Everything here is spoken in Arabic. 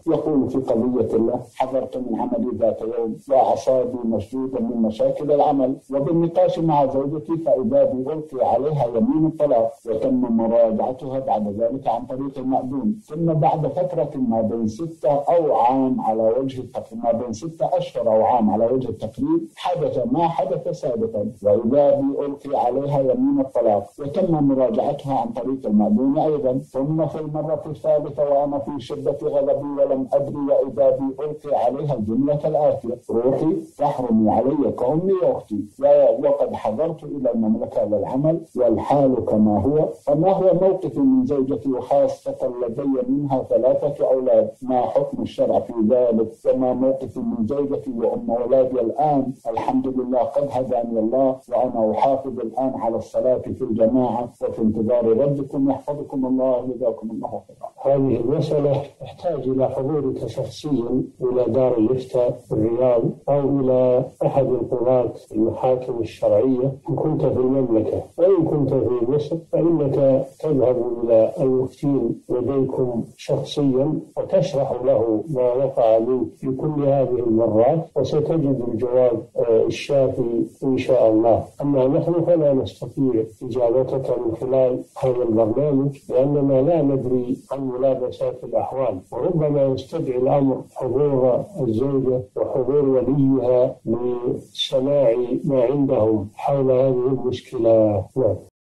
يقول في قضية له: حضرت من عملي ذات يوم وأعصابي مشدودة من مشاكل العمل، وبالنقاش مع زوجتي فإذا بي ألقي عليها يمين الطلاق، وتم مراجعتها بعد ذلك عن طريق المأذون، ثم بعد فترة ما بين 6 أو عام على وجه التقريب، ما بين 6 أشهر أو عام على وجه التقريب، حدث ما حدث سابقا، وإذا بي ألقي عليها يمين الطلاق وتم مراجعتها عن طريق المأذون أيضا، ثم في المرة الثالثة وأنا في شدة غضبي ولم أدري وإذا بي ألقي عليها الجملة الآتية: روحي تحرمي علي كأمي وأختي، وقد حضرت إلى المملكة للعمل والحال كما هو، فما هو موقفي من زوجتي وخاصة لدي منها 3 أولاد؟ ما حكم الشرع في ذلك؟ وما موقفي من زوجتي وأم أولادي الآن؟ الحمد لله قد هداني الله وأنا أحافظ الآن على الصلاة في الجماعة وفي انتظار ردكم يحفظكم الله وجزاكم الله خيرا. هذه المسألة تحتاج إلى حضورك شخصيا إلى دار الإفتاء في الرياض أو إلى أحد القضاة المحاكم الشرعية إن كنت في المملكة، وإن كنت في مصر فإنك تذهب إلى المفتين لديكم شخصيا وتشرح له ما وقع منك في كل هذه المرات، وستجد الجواب الشافي إن شاء الله. أما نحن فلا نستطيع إجابتك من خلال هذا البرنامج لأننا لا ندري عن ملابسات الأحوال، وربما يستدعي الأمر حضور الزوجة وحضور وليها لسماع ما عندهم حول هذه المشكلة.